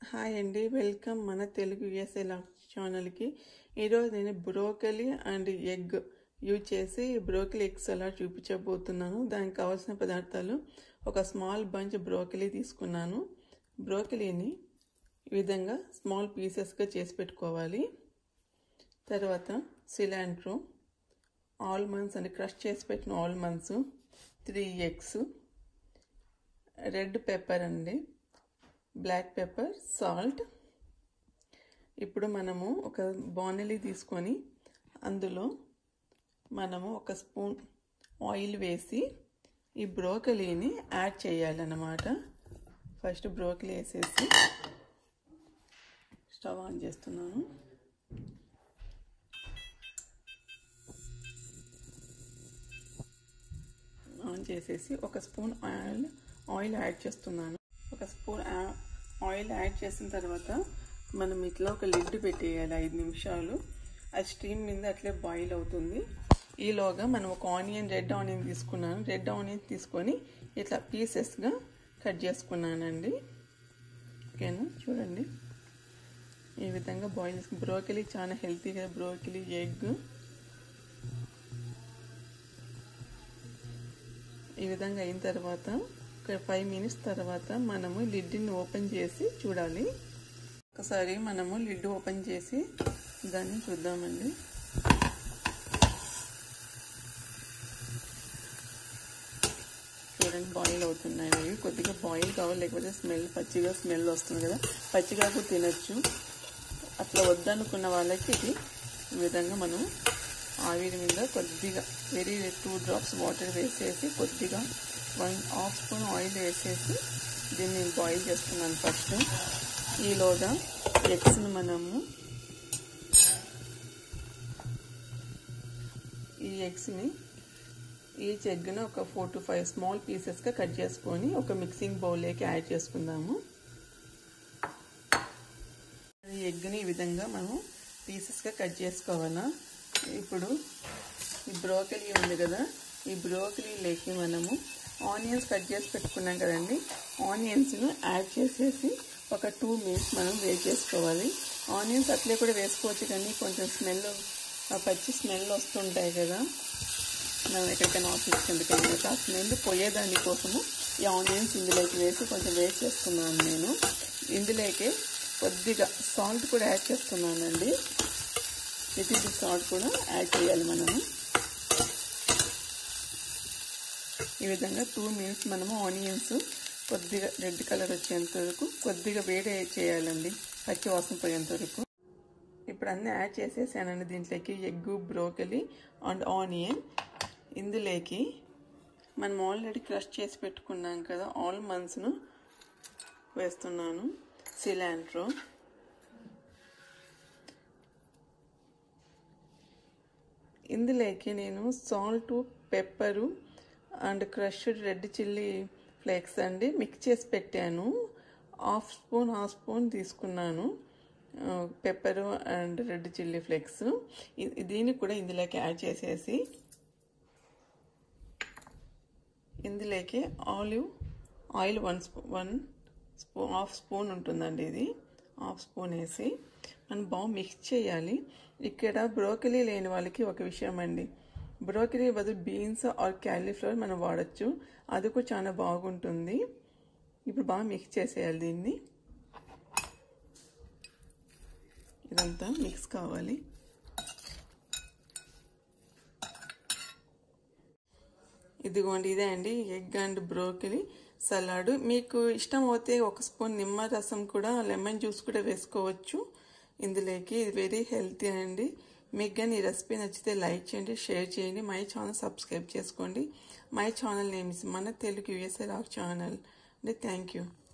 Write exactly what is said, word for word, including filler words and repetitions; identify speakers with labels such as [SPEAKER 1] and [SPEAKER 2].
[SPEAKER 1] Hi అండి, welcome మన Telugu USA ఛానల్కి. ఈరోజు నేను బ్రోకలీ అండ్ ఎగ్ యూజ్ చేసి బ్రోకలీ ఎగ్ సలాడ్ చూపించబోతున్నాను. దానికి కావాల్సిన పదార్థాలు: ఒక స్మాల్ బంచ్ బ్రోకలీ తీసుకున్నాను. బ్రోకలీని ఈ విధంగా స్మాల్ పీసెస్గా చేసి పెట్టుకోవాలి. తర్వాత సిలాంట్రో, ఆల్మండ్స్ అంటే క్రష్ చేసి పెట్టిన almonds, three eggs, red pepper అండి, బ్లాక్ పెప్పర్, సాల్ట్. ఇప్పుడు మనము ఒక బాణలి తీసుకొని అందులో మనము ఒక స్పూన్ ఆయిల్ వేసి ఈ బ్రోకలీని యాడ్ చేయాలన్నమాట. ఫస్ట్ బ్రోకలీ వేసేసి స్టవ్ ఆన్ చేస్తున్నాను. ఆన్ చేసేసి ఒక స్పూన్ ఆయిల్ ఆయిల్ యాడ్ చేస్తున్నాను. ఒక స్పూన్ ఆయిల్ యాడ్ చేసిన తర్వాత మనం ఇట్లా ఒక లిడ్ పెట్టేయాలి ఐదు నిమిషాలు. ఆ స్టీమ్ మీద అట్లే బాయిల్ అవుతుంది. ఈలోగా మనం ఒక ఆనియన్, రెడ్ ఆనియన్ తీసుకున్నాను. రెడ్ ఆనియన్ తీసుకొని ఇట్లా పీసెస్గా కట్ చేసుకున్నానండి. ఓకేనా, చూడండి ఈ విధంగా బాయిల్ చేసుకుని. బ్రోకలీ చాలా హెల్తీ కదా, బ్రోకలీ ఎగ్. ఈ విధంగా అయిన తర్వాత ఒక ఫైవ్ మినిట్స్ తర్వాత మనము లిడ్ని ఓపెన్ చేసి చూడాలి. ఒకసారి మనము లిడ్ ఓపెన్ చేసి దాన్ని చూద్దామండి. చూడండి బాయిల్ అవుతున్నాయి. అవి కొద్దిగా బాయిల్ కావాలి, లేకపోతే స్మెల్ పచ్చిగా స్మెల్ వస్తుంది కదా, పచ్చిగా కూడా తినచ్చు. అట్లా వద్దనుకున్న వాళ్ళకి ఇది ఈ విధంగా మనం ఆవిరి మీద కొద్దిగా వెరీ టూ డ్రాప్స్ వాటర్ వేసేసి కొద్దిగా వన్ హాఫ్ స్పూన్ ఆయిల్ వేసేసి దీన్ని బాయిల్ చేస్తున్నాను ఫస్ట్. ఈలోగా ఎగ్స్ని మనము ఈ ఎగ్స్ని ఈచ్ ఎగ్ను ఒక ఫోర్ టు ఫైవ్ స్మాల్ పీసెస్గా కట్ చేసుకొని ఒక మిక్సింగ్ బౌల్లోకి యాడ్ చేసుకుందాము. ఈ ఎగ్ని ఈ విధంగా మనం పీసెస్గా కట్ చేసుకోవాలా. ఇప్పుడు ఈ బ్రోకలీ ఉంది కదా, ఈ బ్రోకలీలోకి మనము ఆనియన్స్ కట్ చేసి పెట్టుకున్నాం కదండి, ఆనియన్స్ను యాడ్ చేసేసి ఒక టూ మినిట్స్ మనం వేట్ చేసుకోవాలి. ఆనియన్స్ అట్లే కూడా వేసుకోవచ్చు, కానీ కొంచెం స్మెల్ పచ్చి స్మెల్ వస్తుంటాయి కదా, మనం ఎక్కడికైనా ఆఫీస్కి ఎందుకైనా ఆ స్మెల్ పోయేదాని కోసము ఈ ఆనియన్స్ ఇందులోకి వేసి కొంచెం వేట్ చేస్తున్నాను నేను. ఇందులోకి కొద్దిగా సాల్ట్ కూడా యాడ్ చేస్తున్నానండి. ఇది సాల్ట్ కూడా యాడ్ చేయాలి మనము. ఈ విధంగా టూ మినిట్స్ మనము ఆనియన్స్ కొద్దిగా రెడ్ కలర్ వచ్చేంత వరకు కొద్దిగా వేడి చేయాలండి, పచ్చి వాసన పోయేంత వరకు. ఇప్పుడు అన్నీ యాడ్ చేసేసానండి దీంట్లోకి, ఎగ్, బ్రోకలీ అండ్ ఆనియన్. ఇందులోకి మనం ఆల్రెడీ క్రష్ చేసి పెట్టుకున్నాం కదా ఆల్మండ్స్ను వేస్తున్నాను, సిలాంట్రో, ఇందులోకి నేను salt, pepper and crushed red chilli flakes అండి మిక్స్ చేసి పెట్టాను. హాఫ్ స్పూన్ హాఫ్ స్పూన్ తీసుకున్నాను pepper and red chilli flakes. దీన్ని కూడా ఇందులోకి యాడ్ చేసేసి ఇందులోకి olive oil one spoon one spoon half spoon ఉంటుందండి, ఇది హాఫ్ స్పూన్ వేసి మనం బాగా మిక్స్ చేయాలి. ఇక్కడ బ్రోకలీ లేని వాళ్ళకి ఒక విషయం అండి, బ్రోకలీ బదులు బీన్స్ ఆర్ క్యాలీఫ్లవర్ మనం వాడచ్చు, అది కూడా చాలా బాగుంటుంది. ఇప్పుడు బాగా మిక్స్ చేసేయాలి దీన్ని. ఇదంతా మిక్స్ కావాలి. ఇదిగోండి, ఇదే అండి ఎగ్ అండ్ బ్రోకలీ సలాడ్. మీకు ఇష్టం అయితే ఒక స్పూన్ నిమ్మరసం కూడా, లెమన్ జ్యూస్ కూడా వేసుకోవచ్చు ఇందులోకి. ఇది వెరీ హెల్తీ అండి. మీకు కానీ ఈ రెసిపీ నచ్చితే లైక్ చేయండి, షేర్ చేయండి, మై ఛానల్ సబ్స్క్రైబ్ చేసుకోండి. మై ఛానల్ నేమ్ ఇస్ మన తెలుగు యూఎస్ఏ ఛానల్ అండి. Thank you.